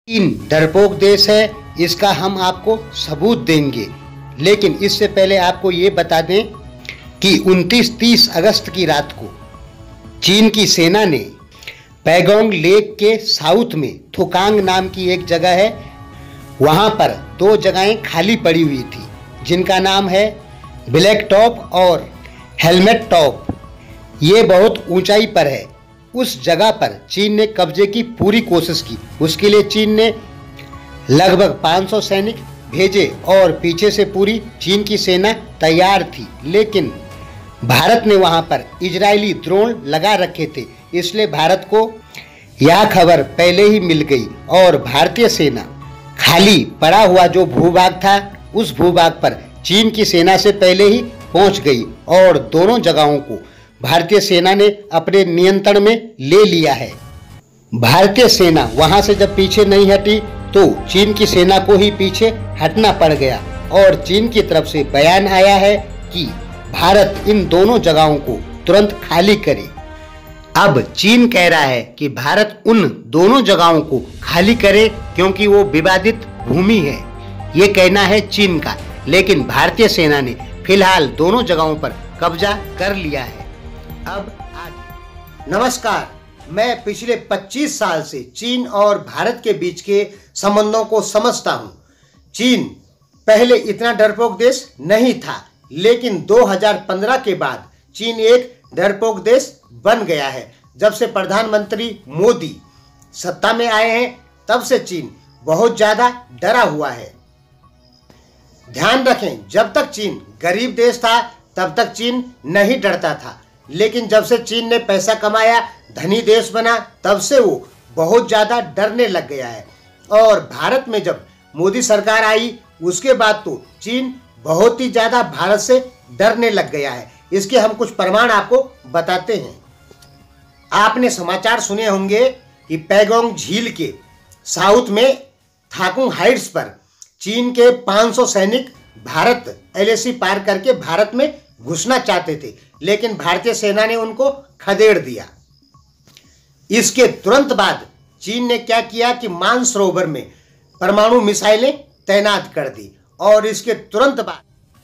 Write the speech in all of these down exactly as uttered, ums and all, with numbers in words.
चीन डरपोक देश है, इसका हम आपको सबूत देंगे। लेकिन इससे पहले आपको ये बता दें कि उनतीस तीस अगस्त की रात को चीन की सेना ने पैगोंग लेक के साउथ में थुकांग नाम की एक जगह है, वहाँ पर दो जगहें खाली पड़ी हुई थी जिनका नाम है ब्लैक टॉप और हेलमेट टॉप। ये बहुत ऊंचाई पर है। उस जगह पर चीन ने कब्जे की पूरी कोशिश की। उसके लिए चीन ने लगभग पाँच सौ सैनिक भेजे और पीछे से पूरी चीन की सेना तैयार थी, लेकिन भारत ने वहां पर इजरायली ड्रोन लगा रखे थे, इसलिए भारत को यह खबर पहले ही मिल गई और भारतीय सेना खाली पड़ा हुआ जो भूभाग था उस भूभाग पर चीन की सेना से पहले ही पहुंच गई और दोनों जगहों को भारतीय सेना ने अपने नियंत्रण में ले लिया है। भारतीय सेना वहां से जब पीछे नहीं हटी तो चीन की सेना को ही पीछे हटना पड़ गया और चीन की तरफ से बयान आया है कि भारत इन दोनों जगहों को तुरंत खाली करे। अब चीन कह रहा है कि भारत उन दोनों जगहों को खाली करे क्योंकि वो विवादित भूमि है, ये कहना है चीन का। लेकिन भारतीय सेना ने फिलहाल दोनों जगहों पर कब्जा कर लिया है। अब आगे। नमस्कार, मैं पिछले पच्चीस साल से चीन और भारत के बीच के संबंधों को समझता हूं। चीन पहले इतना डरपोक देश नहीं था, लेकिन दो हज़ार पंद्रह के बाद चीन एक डरपोक देश बन गया है। जब से प्रधानमंत्री मोदी सत्ता में आए हैं तब से चीन बहुत ज्यादा डरा हुआ है। ध्यान रखें, जब तक चीन गरीब देश था तब तक चीन नहीं डरता था, लेकिन जब से चीन ने पैसा कमाया, धनी देश बना, तब से वो बहुत ज़्यादा डरने लग गया है। और भारत में जब मोदी सरकार आई उसके बाद तो चीन बहुत ही ज़्यादा भारत से डरने लग गया है। इसके हम कुछ प्रमाण आपको बताते हैं। आपने समाचार सुने होंगे कि पैगोंग झील के साउथ में थाकुंग हाइट्स पर चीन के पाँच सौ सैनिक भारत एलएसी पार करके भारत में घुसना चाहते थे, लेकिन भारतीय सेना ने उनको खदेड़ दिया। इसके तुरंत बाद चीन ने क्या किया कि मानसरोवर में परमाणु मिसाइलें तैनात कर दी और इसके तुरंत बाद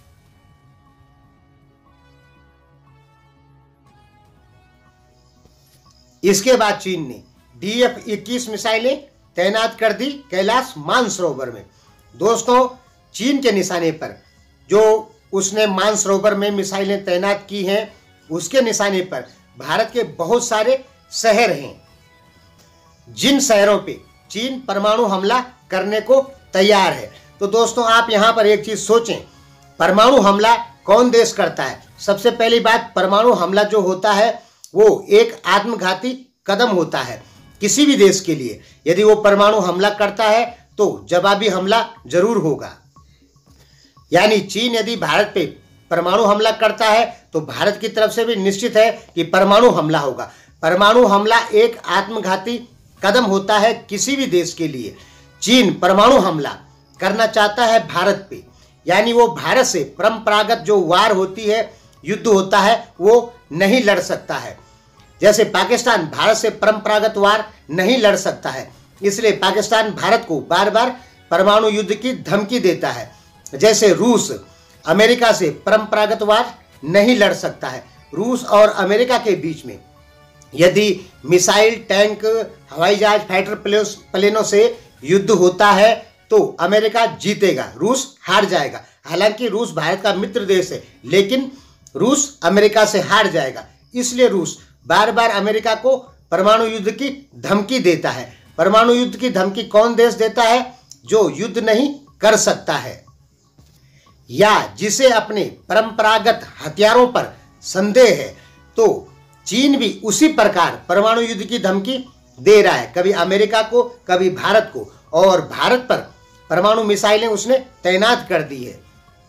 इसके बाद चीन ने डी एफ इक्कीस मिसाइलें तैनात कर दी कैलाश मानसरोवर में। दोस्तों, चीन के निशाने पर जो उसने मानसरोवर में मिसाइलें तैनात की हैं, उसके निशाने पर भारत के बहुत सारे शहर हैं, जिन शहरों पे चीन परमाणु हमला करने को तैयार है। तो दोस्तों, आप यहाँ पर एक चीज सोचें, परमाणु हमला कौन देश करता है? सबसे पहली बात, परमाणु हमला जो होता है वो एक आत्मघाती कदम होता है किसी भी देश के लिए। यदि वो परमाणु हमला करता है तो जवाबी हमला जरूर होगा। यानी चीन यदि भारत पे परमाणु हमला करता है तो भारत की तरफ से भी निश्चित है कि परमाणु हमला होगा। परमाणु हमला एक आत्मघाती कदम होता है किसी भी देश के लिए। चीन परमाणु हमला करना चाहता है भारत पे, यानी वो भारत से परंपरागत जो वार होती है, युद्ध होता है, वो नहीं लड़ सकता है। जैसे पाकिस्तान भारत से परंपरागत वार नहीं लड़ सकता है, इसलिए पाकिस्तान भारत को बार बार परमाणु युद्ध की धमकी देता है। जैसे रूस अमेरिका से परंपरागत वार नहीं लड़ सकता है। रूस और अमेरिका के बीच में यदि मिसाइल, टैंक, हवाई जहाज, फाइटर प्लेनों से युद्ध होता है तो अमेरिका जीतेगा, रूस हार जाएगा। हालांकि रूस भारत का मित्र देश है, लेकिन रूस अमेरिका से हार जाएगा। इसलिए रूस बार बार अमेरिका को परमाणु युद्ध की धमकी देता है। परमाणु युद्ध की धमकी कौन देश देता है? जो युद्ध नहीं कर सकता है या जिसे अपने परंपरागत हथियारों पर संदेह है। तो चीन भी उसी प्रकार परमाणु युद्ध की धमकी दे रहा है, कभी अमेरिका को, कभी भारत को, और भारत पर परमाणु मिसाइलें उसने तैनात कर दी है।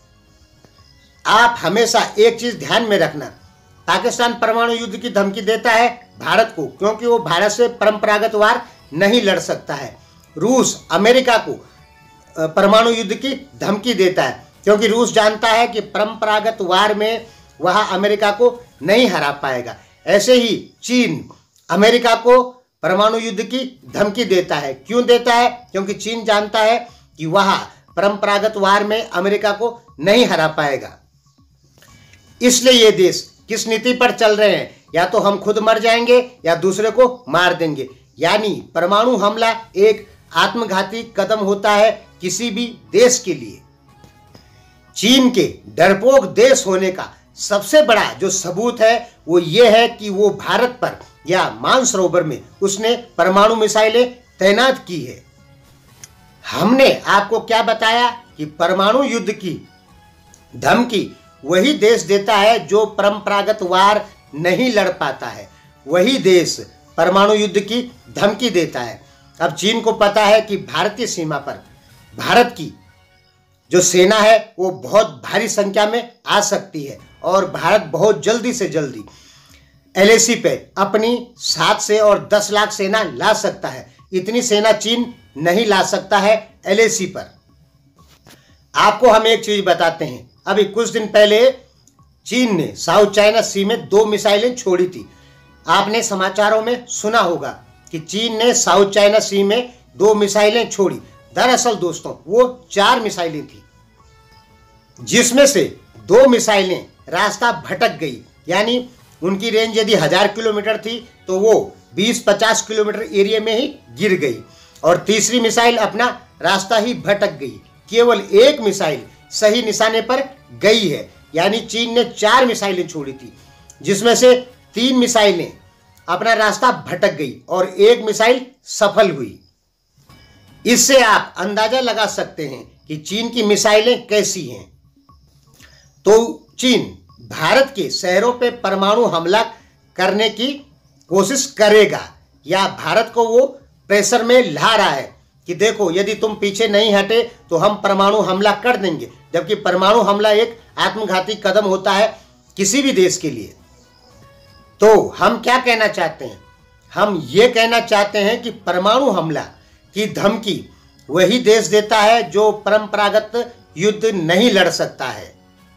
आप हमेशा एक चीज ध्यान में रखना, पाकिस्तान परमाणु युद्ध की धमकी देता है भारत को क्योंकि वो भारत से परंपरागत वार नहीं लड़ सकता है। रूस अमेरिका को परमाणु युद्ध की धमकी देता है क्योंकि रूस जानता है कि परंपरागत वार में वह अमेरिका को नहीं हरा पाएगा। ऐसे ही चीन अमेरिका को परमाणु युद्ध की धमकी देता है। क्यों देता है? क्योंकि चीन जानता है कि वह परंपरागत वार में अमेरिका को नहीं हरा पाएगा। इसलिए ये देश किस नीति पर चल रहे हैं? या तो हम खुद मर जाएंगे या दूसरे को मार देंगे। यानी परमाणु हमला एक आत्मघाती कदम होता है किसी भी देश के लिए। चीन के डरपोक देश होने का सबसे बड़ा जो सबूत है वो ये है कि वो भारत पर या मानसरोवर में उसने परमाणु मिसाइलें तैनात की है। हमने आपको क्या बताया कि परमाणु युद्ध की धमकी वही देश देता है जो परंपरागत वार नहीं लड़ पाता है, वही देश परमाणु युद्ध की धमकी देता है। अब चीन को पता है कि भारतीय सीमा पर भारत की जो सेना है वो बहुत भारी संख्या में आ सकती है और भारत बहुत जल्दी से जल्दी एलएसी पे अपनी सात से और दस लाख सेना ला सकता है। इतनी सेना चीन नहीं ला सकता है एलएसी पर। आपको हम एक चीज बताते हैं, अभी कुछ दिन पहले चीन ने साउथ चाइना सी में दो मिसाइलें छोड़ी थी। आपने समाचारों में सुना होगा कि चीन ने साउथ चाइना सी में दो मिसाइलें छोड़ी। दरअसल दोस्तों वो चार मिसाइलें थी, जिसमें से दो मिसाइलें रास्ता भटक गई, यानी उनकी रेंज यदि हजार किलोमीटर थी तो वो बीस पचास किलोमीटर एरिया में ही गिर गई, और तीसरी मिसाइल अपना रास्ता ही भटक गई। केवल एक मिसाइल सही निशाने पर गई है, यानी चीन ने चार मिसाइलें छोड़ी थी, जिसमें से तीन मिसाइलें अपना रास्ता भटक गई और एक मिसाइल सफल हुई। इससे आप अंदाजा लगा सकते हैं कि चीन की मिसाइलें कैसी हैं। तो चीन भारत के शहरों पे परमाणु हमला करने की कोशिश करेगा, या भारत को वो प्रेशर में ला रहा है कि देखो यदि तुम पीछे नहीं हटे तो हम परमाणु हमला कर देंगे, जबकि परमाणु हमला एक आत्मघाती कदम होता है किसी भी देश के लिए। तो हम क्या कहना चाहते हैं? हम ये कहना चाहते हैं कि परमाणु हमला की धमकी वही देश देता है जो परंपरागत युद्ध नहीं लड़ सकता है।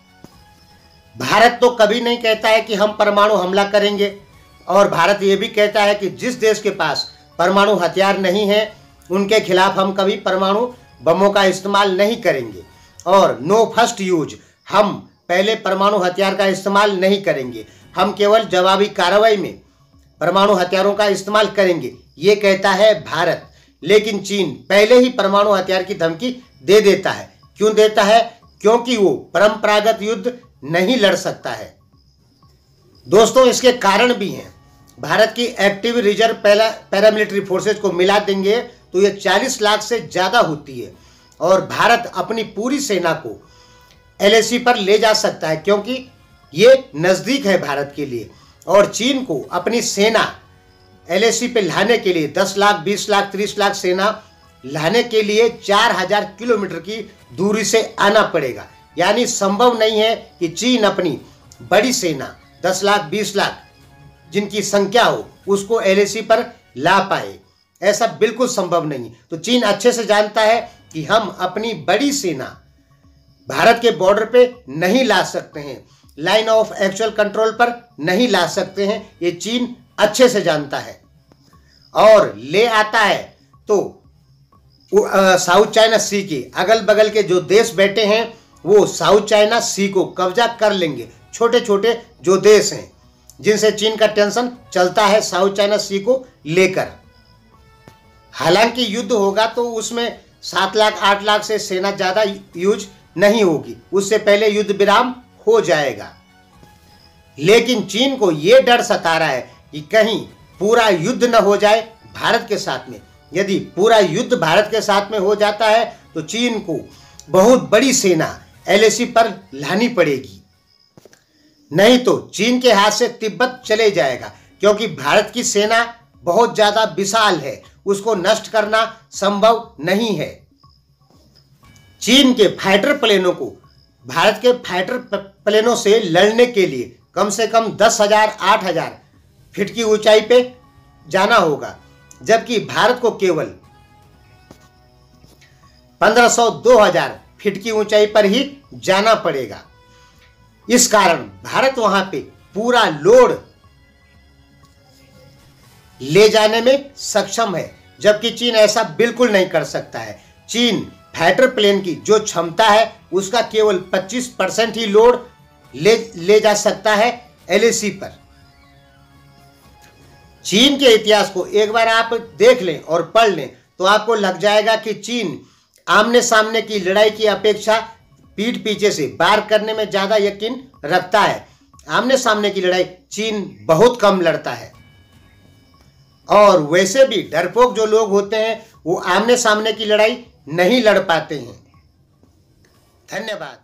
भारत तो कभी नहीं कहता है कि हम परमाणु हमला करेंगे, और भारत ये भी कहता है कि जिस देश के पास परमाणु हथियार नहीं है उनके खिलाफ हम कभी परमाणु बमों का इस्तेमाल नहीं करेंगे, और नो फर्स्ट यूज, हम पहले परमाणु हथियार का इस्तेमाल नहीं करेंगे, हम केवल जवाबी कार्रवाई में परमाणु हथियारों का इस्तेमाल करेंगे, ये कहता है भारत। लेकिन चीन पहले ही परमाणु हथियार की धमकी दे देता है। क्यों देता है? क्योंकि वो परंपरागत युद्ध नहीं लड़ सकता है। दोस्तों इसके कारण भी हैं। भारत की एक्टिव रिजर्व पैरामिलिट्री फोर्सेज को मिला देंगे तो ये चालीस लाख से ज़्यादा होती है, और भारत अपनी पूरी सेना को एलएसी पर ले जा सकता है, क्योंकि ये नज़दीक है भारत के लिए। और चीन को अपनी सेना एलएसी पे लाने के लिए दस लाख बीस लाख तीस लाख सेना लाने के लिए चार हजार किलोमीटर की दूरी से आना पड़ेगा। यानी संभव नहीं है कि चीन अपनी बड़ी सेना दस लाख बीस लाख जिनकी संख्या हो उसको एलएसी पर ला पाए, ऐसा बिल्कुल संभव नहीं। तो चीन अच्छे से जानता है कि हम अपनी बड़ी सेना भारत के बॉर्डर पे नहीं ला सकते हैं, लाइन ऑफ एक्चुअल कंट्रोल पर नहीं ला सकते हैं, ये चीन अच्छे से जानता है। और ले आता है तो साउथ चाइना सी के अगल बगल के जो देश बैठे हैं वो साउथ चाइना सी को कब्जा कर लेंगे। छोटे छोटे जो देश हैं जिनसे चीन का टेंशन चलता है साउथ चाइना सी को लेकर। हालांकि युद्ध होगा तो उसमें सात लाख आठ लाख से सेना ज़्यादा यूज नहीं होगी, उससे पहले युद्ध विराम हो जाएगा। लेकिन चीन को यह डर सता रहा है कि कहीं पूरा युद्ध न हो जाए भारत के साथ में। यदि पूरा युद्ध भारत के साथ में हो जाता है तो चीन को बहुत बड़ी सेना एलएसी पर लानी पड़ेगी, नहीं तो चीन के हाथ से तिब्बत चले जाएगा, क्योंकि भारत की सेना बहुत ज्यादा विशाल है, उसको नष्ट करना संभव नहीं है। चीन के फाइटर प्लेनों को भारत के फाइटर प्लेनों से लड़ने के लिए कम से कम दस हजार आठ हजार फीट की ऊंचाई पे जाना होगा, जबकि भारत को केवल पंद्रह सौ दो हजार फीट की ऊंचाई पर ही जाना पड़ेगा। इस कारण भारत वहां पे पूरा लोड ले जाने में सक्षम है, जबकि चीन ऐसा बिल्कुल नहीं कर सकता है। चीन फाइटर प्लेन की जो क्षमता है उसका केवल पच्चीस परसेंट ही लोड ले ले जा सकता है एलएसी पर। चीन के इतिहास को एक बार आप देख लें और पढ़ लें तो आपको लग जाएगा कि चीन आमने सामने की लड़ाई की अपेक्षा पीठ पीछे से वार करने में ज्यादा यकीन रखता है। आमने सामने की लड़ाई चीन बहुत कम लड़ता है, और वैसे भी डरपोक जो लोग होते हैं वो आमने सामने की लड़ाई नहीं लड़ पाते हैं। धन्यवाद।